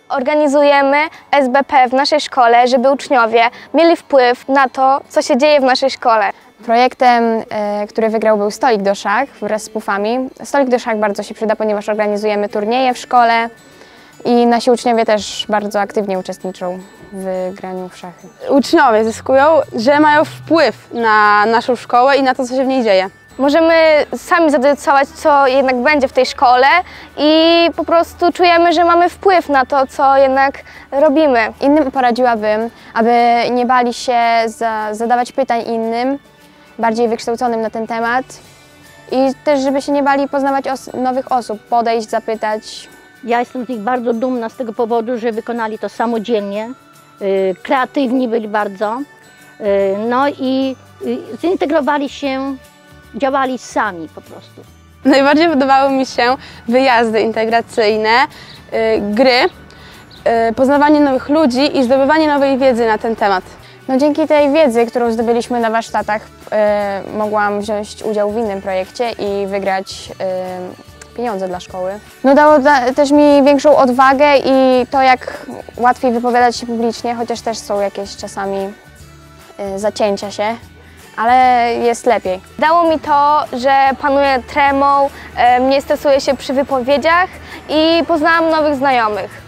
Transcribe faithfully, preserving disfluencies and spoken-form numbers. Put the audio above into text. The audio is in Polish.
Organizujemy S B P w naszej szkole, żeby uczniowie mieli wpływ na to, co się dzieje w naszej szkole. Projektem, e, który wygrał, był stolik do szach wraz z pufami. Stolik do szach bardzo się przyda, ponieważ organizujemy turnieje w szkole i nasi uczniowie też bardzo aktywnie uczestniczą w graniu w szachy. Uczniowie zyskują, że mają wpływ na naszą szkołę i na to, co się w niej dzieje. Możemy sami zadecydować, co jednak będzie w tej szkole i po prostu czujemy, że mamy wpływ na to, co jednak robimy. Innym poradziłabym, aby nie bali się za, zadawać pytań innym, bardziej wykształconym na ten temat i też, żeby się nie bali poznawać os nowych osób, podejść, zapytać. Ja jestem z nich bardzo dumna z tego powodu, że wykonali to samodzielnie, yy, kreatywni byli bardzo, yy, no i yy, zintegrowali się, działali sami po prostu. Najbardziej podobały mi się wyjazdy integracyjne, yy, gry, yy, poznawanie nowych ludzi i zdobywanie nowej wiedzy na ten temat. No, dzięki tej wiedzy, którą zdobyliśmy na warsztatach, yy, mogłam wziąć udział w innym projekcie i wygrać yy, pieniądze dla szkoły. No, dało da, też mi większą odwagę i to, jak łatwiej wypowiadać się publicznie, chociaż też są jakieś czasami yy, zacięcia się, ale jest lepiej. Dało mi to, że panuję tremą, nie stresuję się przy wypowiedziach i poznałam nowych znajomych.